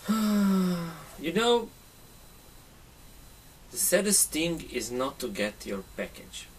You know, the saddest thing is not to get your package.